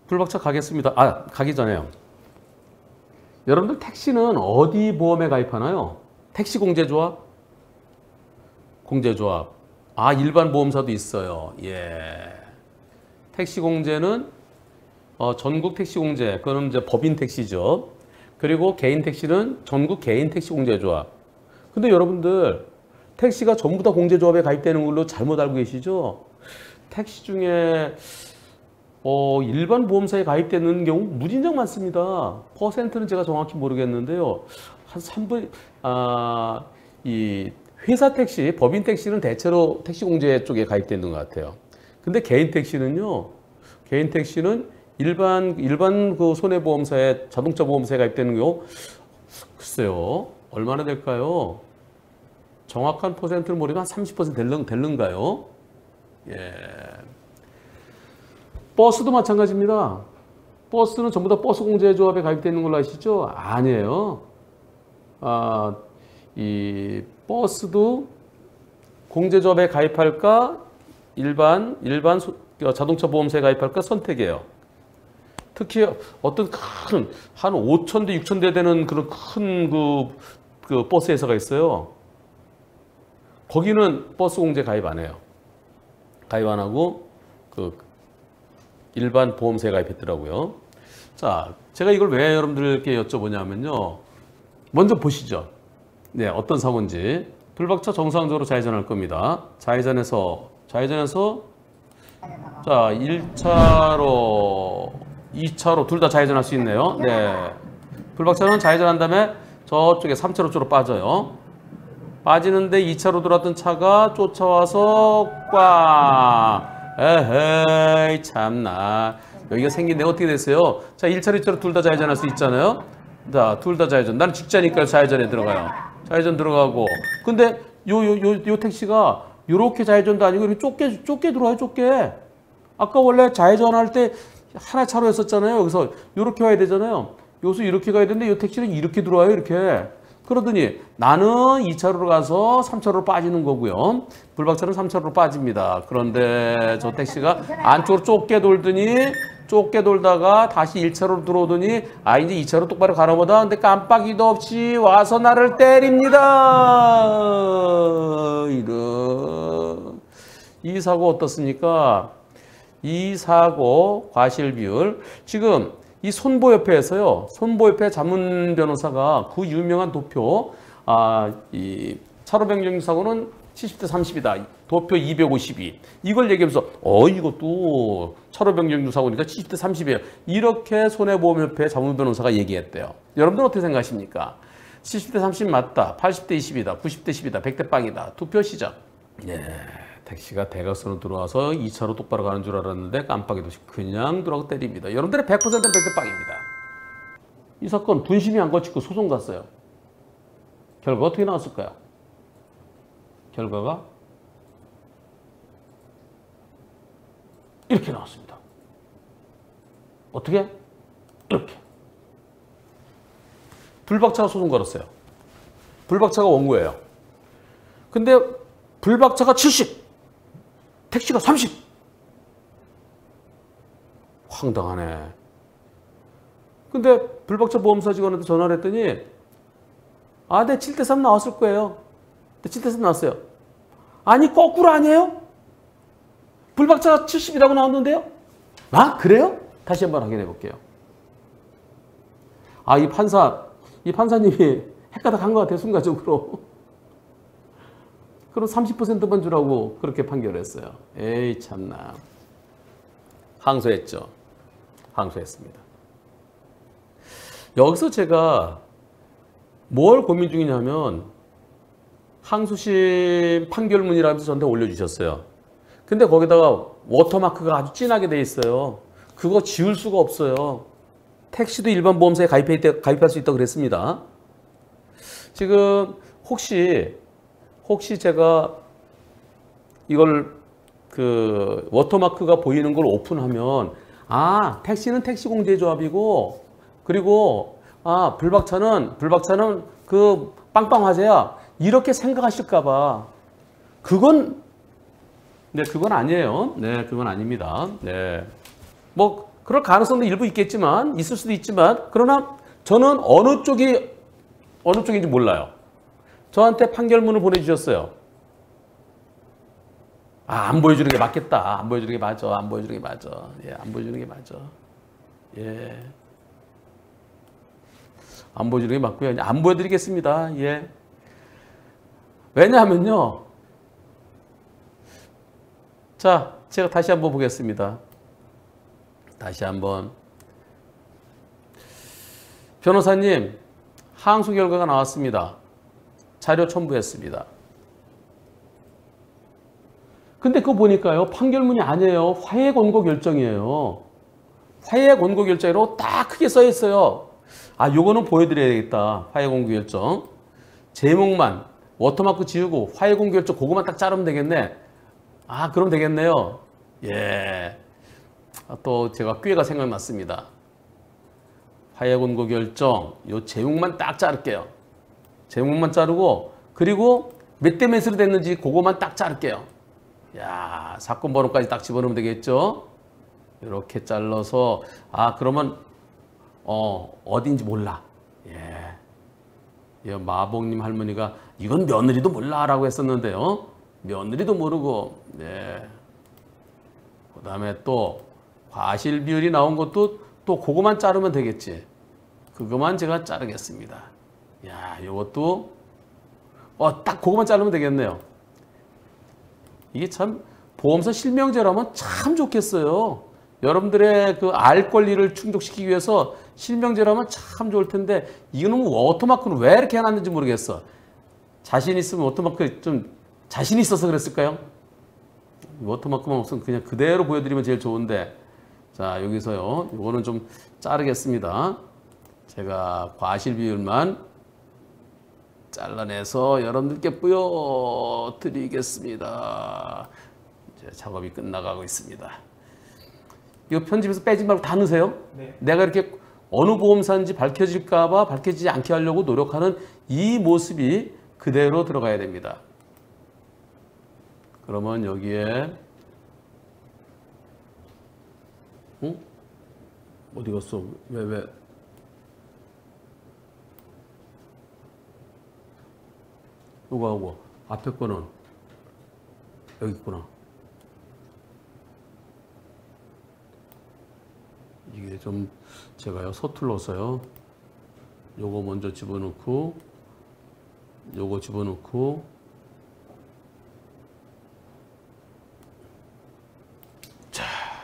불박차 가겠습니다. 아, 가기 전에요. 여러분들 택시는 어디 보험에 가입하나요? 택시공제조합? 공제조합. 아, 일반 보험사도 있어요. 예. 택시공제는 전국 택시공제, 그거는 이제 법인 택시죠. 그리고 개인 택시는 전국 개인 택시공제조합. 근데 여러분들 택시가 전부 다 공제조합에 가입되는 걸로 잘못 알고 계시죠? 택시 중에 일반 보험사에 가입되는 경우 무진장 많습니다. 퍼센트는 제가 정확히 모르겠는데요. 한 3분, 이 회사 택시, 법인 택시는 대체로 택시공제 쪽에 가입되는 것 같아요. 근데 개인 택시는요, 개인 택시는 일반 그 손해보험사에, 자동차 보험사에 가입되는 경우, 글쎄요, 얼마나 될까요? 정확한 퍼센트를 모르면 한 30% 될는가요? 예. 버스도 마찬가지입니다. 버스는 전부 다 버스공제조합에 가입되어 있는 걸로 아시죠? 아니에요. 이 버스도 공제조합에 가입할까? 일반 자동차 보험사에 가입할까? 선택이에요. 특히 어떤 큰, 한 5,000대, 6,000대 되는 그런 큰 그 버스 회사가 있어요. 거기는 버스 공제 가입 안 해요. 가입 안 하고 일반 보험사에 가입했더라고요. 자, 제가 이걸 왜 여러분들께 여쭤보냐면요. 먼저 보시죠. 네, 어떤 사고인지. 불박차 정상적으로 좌회전할 겁니다. 좌회전해서 자, 1차로, 2차로 둘 다 좌회전할 수 있네요. 네. 불박차는 좌회전한 다음에 저쪽에 3차로 쪽으로 빠져요. 빠지는데 2차로 들어왔던 차가 쫓아와서 꽉! 에헤이 참나. 여기가 생긴데 어떻게 됐어요? 자, 1차로 2차로 둘 다 좌회전할 수 있잖아요. 자, 둘 다 좌회전. 나는 직자니까 좌회전에 들어가요. 좌회전 들어가고. 근데 요 택시가 요렇게 좌회전도 아니고 이렇게 좁게 들어와요, 좁게. 아까 원래 좌회전할 때 하나 차로였었잖아요. 그래서 요렇게 와야 되잖아요. 여기서 이렇게 가야 되는데 요 택시는 이렇게 들어와요, 이렇게. 그러더니 나는 2차로로 가서 3차로로 빠지는 거고요. 불박차는 3차로로 빠집니다. 그런데 저 택시가 안쪽으로 좁게 돌다가 다시 1차로로 들어오더니 이제 2차로 똑바로 가나 보다. 근데 깜빡이도 없이 와서 나를 때립니다. 이런. 이 사고 어떻습니까? 이 사고 과실 비율. 지금 이 손보협회에서요, 손보협회 자문 변호사가 그 유명한 도표, 이 차로 변경 사고는 70대 30이다. 도표 252. 이걸 얘기하면서, 이것도 차로 변경 사고니까 70대 30이에요. 이렇게 손해보험협회 자문 변호사가 얘기했대요. 여러분들 어떻게 생각하십니까? 70대 30 맞다. 80대 20이다. 90대 10이다. 100대 빵이다. 투표 시작. 예. 택시가 대각선으로 들어와서 2차로 똑바로 가는 줄 알았는데 깜빡이도 없이 그냥 들어가고 때립니다. 여러분들의 100%는 100대 빵입니다. 이 사건 분심이 안 거치고 소송 갔어요. 결과 어떻게 나왔을까요? 결과가 이렇게 나왔습니다. 어떻게? 이렇게. 불박차가 소송 걸었어요. 불박차가 원고예요. 근데 불박차가 70. 택시가 30. 황당하네. 근데 불박차 보험사 직원한테 전화를 했더니 네 7대 3 나왔을 거예요. 네 7대 3 나왔어요. 아니 거꾸로 아니에요? 불박차가 70이라고 나왔는데요? 그래요? 다시 한번 확인해 볼게요. 이 판사님이 헷가닥한 것 같아요, 순간적으로. 그럼 30%만 주라고 그렇게 판결했어요. 에이 참나. 항소했죠. 항소했습니다. 여기서 제가 뭘 고민 중이냐면 항소심 판결문이라면서 저한테 올려주셨어요. 근데 거기다가 워터마크가 아주 진하게 돼 있어요. 그거 지울 수가 없어요. 택시도 일반 보험사에 가입할 수 있다고 그랬습니다. 지금 혹시 제가 이걸 워터마크가 보이는 걸 오픈하면 택시는 택시공제조합이고 그리고 불박차는 그 빵빵화재야 이렇게 생각하실까 봐. 그건 아니에요. 네, 그건 아닙니다. 네. 뭐 그럴 가능성도 일부 있겠지만, 있을 수도 있지만, 그러나 저는 어느 쪽인지 몰라요. 저한테 판결문을 보내주셨어요. 아, 안 보여주는 게 맞겠다. 안 보여주는 게 맞아. 안 보여주는 게 맞아. 예, 안 보여주는 게 맞아. 예. 안 보여주는 게 맞고요. 안 보여드리겠습니다. 예. 왜냐하면요. 자, 제가 다시 한번 보겠습니다. 다시 한번. 변호사님, 항소 결과가 나왔습니다. 자료 첨부했습니다. 근데 그거 보니까요. 판결문이 아니에요. 화해 권고 결정이에요. 화해 권고 결정이라고 딱 크게 써 있어요. 아, 요거는 보여드려야겠다. 화해 권고 결정. 제목만 워터마크 지우고 화해 권고 결정 그거만 딱 자르면 되겠네. 아, 그럼 되겠네요. 예. 또 제가 꾀가 생각났습니다. 화해 권고 결정 요 제목만 딱 자를게요. 제목만 자르고 그리고 몇 대 몇으로 됐는지 그거만 딱 자를게요. 야, 사건 번호까지 딱 집어넣으면 되겠죠? 이렇게 잘라서 아, 그러면 어딘지 몰라. 예. 마복님 할머니가 이건 며느리도 몰라라고 했었는데요. 며느리도 모르고. 예. 그다음에 또 과실 비율이 나온 것도 또 그거만 자르면 되겠지. 그거만 제가 자르겠습니다. 야, 이것도 딱 그거만 자르면 되겠네요. 이게 참 보험사 실명제라면 참 좋겠어요. 여러분들의 그 알 권리를 충족시키기 위해서 실명제라면 참 좋을 텐데 이거는 워터마크는 왜 이렇게 해놨는지 모르겠어. 자신 있으면 워터마크 좀 자신 있어서 그랬을까요? 워터마크만 없으면 그냥 그대로 보여드리면 제일 좋은데 자, 여기서요. 이거는 좀 자르겠습니다. 제가 과실 비율만 잘라내서 여러분들께 보여드리겠습니다. 이제 작업이 끝나가고 있습니다. 이거 편집해서 빼지 말고 다 넣으세요. 네. 내가 이렇게 어느 보험사인지 밝혀질까봐 밝혀지지 않게 하려고 노력하는 이 모습이 그대로 들어가야 됩니다. 그러면 여기에 어디 갔어? 왜? 요거하고 앞에 거는 여기 있구나. 이게 좀 제가요 서툴러서요. 요거 먼저 집어넣고 요거 집어넣고 자,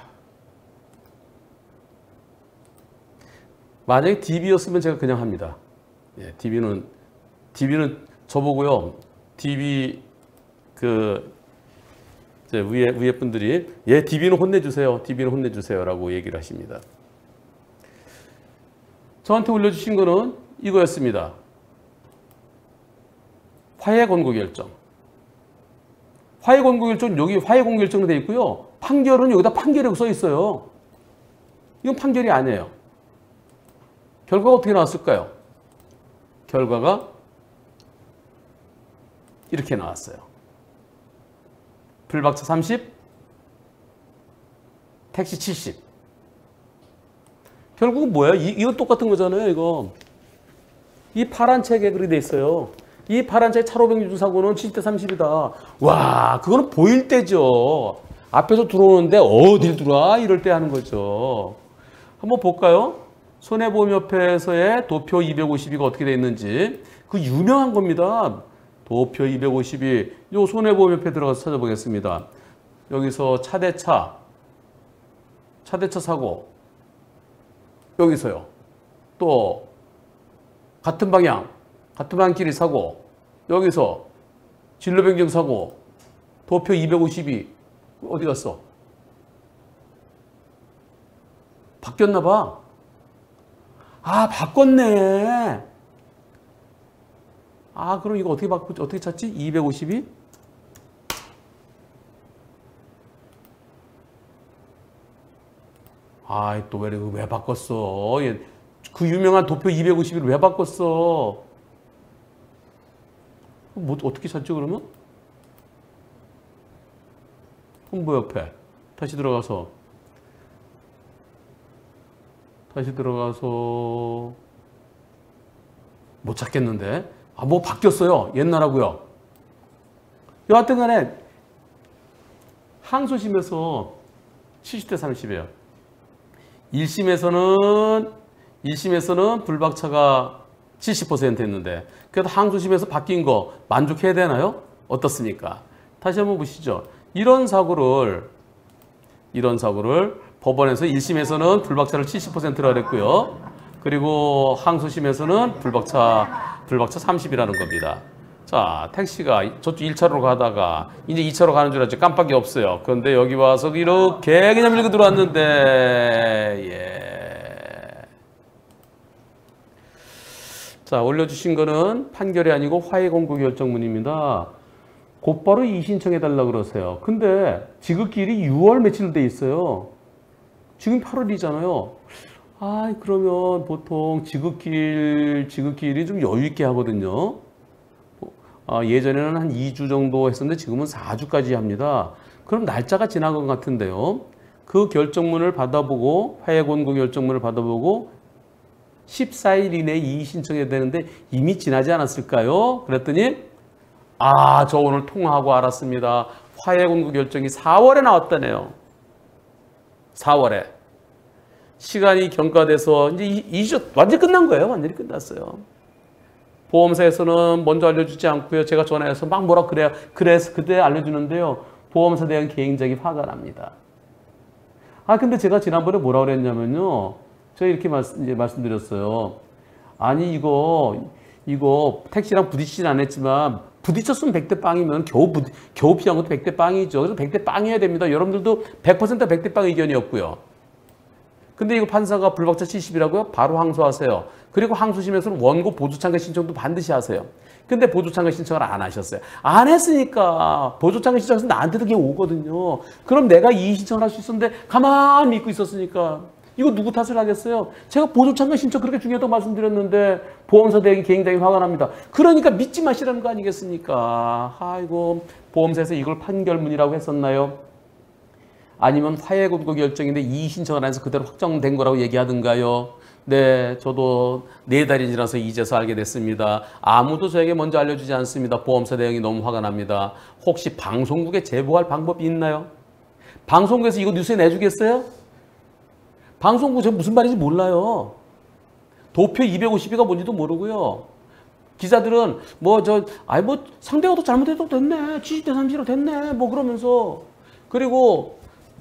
만약에 DB였으면 제가 그냥 합니다. 예, DB는 저보고요. DB 이제 위에 분들이 DB는 혼내주세요. DB는 혼내주세요라고 얘기를 하십니다. 저한테 올려주신 거는 이거였습니다. 화해 권고 결정. 화해 권고 결정 여기 화해 권고 결정으로 되어 있고요. 판결은 여기다 판결이라고 써 있어요. 이건 판결이 아니에요. 결과가 어떻게 나왔을까요? 결과가 이렇게 나왔어요. 불박차 30, 택시 70. 결국은 뭐예요? 이건 똑같은 거잖아요, 이거. 이 파란 책에 그렇게 돼 있어요. 이 파란 책 차로변 기준 사고는 70대 30이다. 와, 그거는 보일 때죠. 앞에서 들어오는데 어딜 들어와? 이럴 때 하는 거죠. 한번 볼까요? 손해보험협회에서의 도표 252가 어떻게 돼 있는지. 그 유명한 겁니다. 도표 252. 요 손해보험협회 들어가서 찾아보겠습니다. 여기서 차대차 사고. 여기서요. 또 같은 방향끼리 사고. 여기서 진로변경 사고. 도표 252. 어디 갔어? 바뀌었나 봐. 아, 바꿨네. 아, 그럼 이거 어떻게 찾지? 252? 아, 또 왜 바꿨어? 그 유명한 도표 251을 왜 바꿨어? 뭐 어떻게 찾죠, 그러면? 홍보협회. 다시 들어가서 다시 들어가서 못 찾겠는데? 아, 뭐 바뀌었어요. 옛날하고요. 여하튼 간에 항소심에서 70대 30이에요. 1심에서는 불박차가 70% 했는데 그래도 항소심에서 바뀐 거 만족해야 되나요? 어떻습니까? 다시 한번 보시죠. 이런 사고를 법원에서 1심에서는 불박차를 70%라 그랬고요. 그리고 항소심에서는 불박차 30이라는 겁니다. 자, 택시가 저쪽 1차로로 가다가 이제 2차로 가는 줄 알았지 깜빡이 없어요. 그런데 여기 와서 이렇게 그냥 밀고 들어왔는데 예. 자, 올려주신 거는 판결이 아니고 화해 공고 결정문입니다. 곧바로 이의신청해달라고 그러세요. 근데 지급기일이 6월 며칠 돼 있어요. 지금 8월이잖아요. 아, 그러면 보통 지급기일이 좀 여유 있게 하거든요. 예전에는 한 2주 정도 했었는데 지금은 4주까지 합니다. 그럼 날짜가 지난 것 같은데요. 그 결정문을 받아보고 화해 공고 결정문을 받아보고 14일 이내에 이의 신청해야 되는데 이미 지나지 않았을까요? 그랬더니 저 오늘 통화하고 알았습니다. 화해 공고 결정이 4월에 나왔다네요. 4월에. 시간이 경과돼서 이제 이주 완전히 끝난 거예요. 완전히 끝났어요. 보험사에서는 먼저 알려주지 않고요. 제가 전화해서 막 뭐라 그래요. 그래서 그때 알려주는데요. 보험사에 대한 개인적인 화가 납니다. 근데 제가 지난번에 뭐라 그랬냐면요. 제가 이렇게 말씀드렸어요. 아니 이거 택시랑 부딪히진 않았지만 부딪혔으면 100대 빵이면 겨우 피한 것도 100대 빵이죠. 그래서 100대 빵이어야 됩니다. 여러분들도 100% 100대 빵 의견이었고요. 근데 이거 판사가 불박차 70이라고요? 바로 항소하세요. 그리고 항소심에서는 원고 보조참가 신청도 반드시 하세요. 근데 보조참가 신청을 안 하셨어요. 안 했으니까 보조참가 신청해서 나한테도 그게 오거든요. 그럼 내가 이의 신청을 할 수 있었는데 가만히 믿고 있었으니까 이거 누구 탓을 하겠어요? 제가 보조참가 신청 그렇게 중요하다고 말씀드렸는데 보험사 대행이 굉장히 화가 납니다. 그러니까 믿지 마시라는 거 아니겠습니까? 아이고, 보험사에서 이걸 판결문이라고 했었나요? 아니면 화해 공고 결정인데 이의 신청을 안 해서 그대로 확정된 거라고 얘기하든가요? 네, 저도 4달이 지나서 이제서 알게 됐습니다. 아무도 저에게 먼저 알려주지 않습니다. 보험사 대행이 너무 화가 납니다. 혹시 방송국에 제보할 방법이 있나요? 방송국에서 이거 뉴스에 내주겠어요? 방송국 제가 무슨 말인지 몰라요. 도표 250이가 뭔지도 모르고요. 기자들은 상대가 더 잘못해도 됐네. 70대 30으로 됐네. 뭐 그러면서. 그리고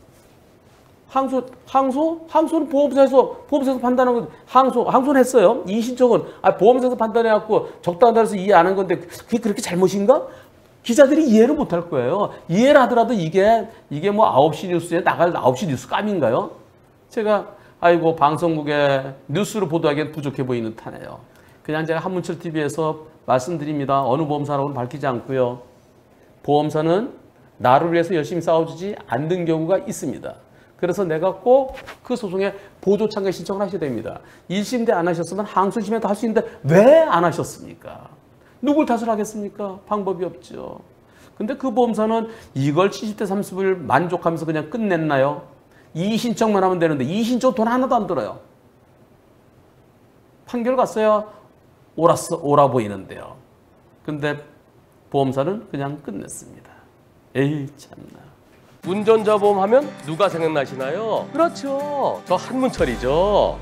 항소는 보험사에서 판단한 건 항소는 했어요. 이의 신청은 보험사에서 판단해갖고 적당하다 해서 이해 안 한 건데 그게 그렇게 잘못인가? 기자들이 이해를 못할 거예요. 이해를 하더라도 이게 뭐 9시 뉴스에 나갈 9시 뉴스 감인가요? 제가 방송국에 뉴스로 보도하기엔 부족해 보이는 탓이에요. 그냥 제가 한문철 TV에서 말씀드립니다. 어느 보험사라고는 밝히지 않고요. 보험사는 나를 위해서 열심히 싸워주지 않는 경우가 있습니다. 그래서 내가 꼭 그 소송에 보조 참가 신청을 하셔야 됩니다. 1심 때 안 하셨으면 항소심에도 할 수 있는데 왜 안 하셨습니까? 누굴 탓을 하겠습니까? 방법이 없죠. 근데 그 보험사는 이걸 70대 30을 만족하면서 그냥 끝냈나요? 이의 신청만 하면 되는데 이의 신청 돈 하나도 안 들어요. 판결 갔어야 옳아 보이는데요. 근데 보험사는 그냥 끝냈습니다. 에이 참나. 운전자 보험 하면 누가 생각나시나요? 그렇죠. 저 한문철이죠.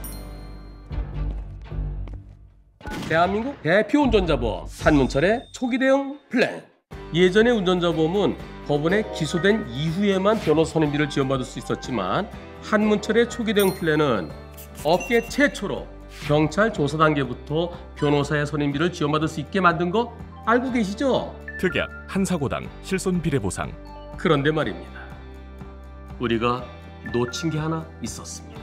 대한민국 대표 운전자 보험 한문철의 초기 대응 플랜. 예전의 운전자 보험은 법원에 기소된 이후에만 변호사 선임비를 지원받을 수 있었지만 한문철의 초기 대응 플랜은 업계 최초로 경찰 조사 단계부터 변호사의 선임비를 지원받을 수 있게 만든 거 알고 계시죠? 특약 한 사고당 실손 비례 보상. 그런데 말입니다. 우리가 놓친 게 하나 있었습니다.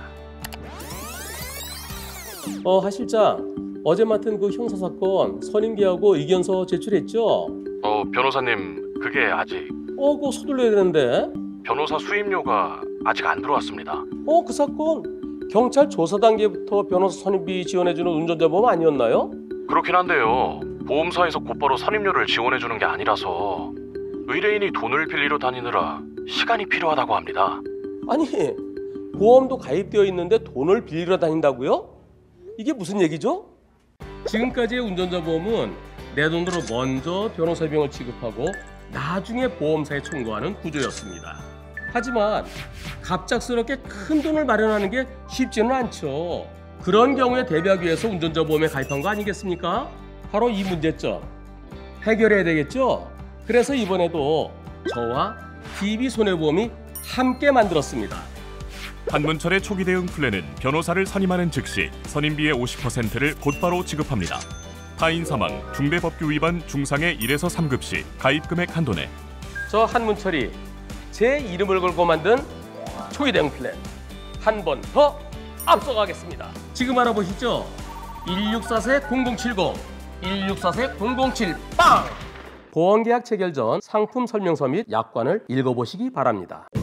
하실장, 어제 맡은 그 형사사건 선임비하고 의견서 제출했죠? 변호사님, 그게 아직... 그거 서둘러야 되는데. 변호사 수임료가 아직 안 들어왔습니다. 그 사건 경찰 조사 단계부터 변호사 선임비 지원해주는 운전자 보험 아니었나요? 그렇긴 한데요. 보험사에서 곧바로 선임료를 지원해주는 게 아니라서 의뢰인이 돈을 빌리러 다니느라 시간이 필요하다고 합니다. 아니, 보험도 가입되어 있는데 돈을 빌리러 다닌다고요? 이게 무슨 얘기죠? 지금까지의 운전자 보험은 내 돈으로 먼저 변호사 비용을 지급하고 나중에 보험사에 청구하는 구조였습니다. 하지만 갑작스럽게 큰 돈을 마련하는 게 쉽지는 않죠. 그런 경우에 대비하기 위해서 운전자 보험에 가입한 거 아니겠습니까? 바로 이 문제점 해결해야 되겠죠? 그래서 이번에도 저와 DB손해보험이 함께 만들었습니다. 한문철의 초기 대응 플랜은 변호사를 선임하는 즉시 선임비의 50%를 곧바로 지급합니다. 타인 사망, 중대법규 위반 중상의 1에서 3급 시 가입 금액 한도 내. 저 한문철이 제 이름을 걸고 만든 초기 대응 플랜 한 번 더 앞서가겠습니다. 지금 알아보시죠. 164-0070, 164-007 빵! 보험계약 체결 전 상품 설명서 및 약관을 읽어보시기 바랍니다.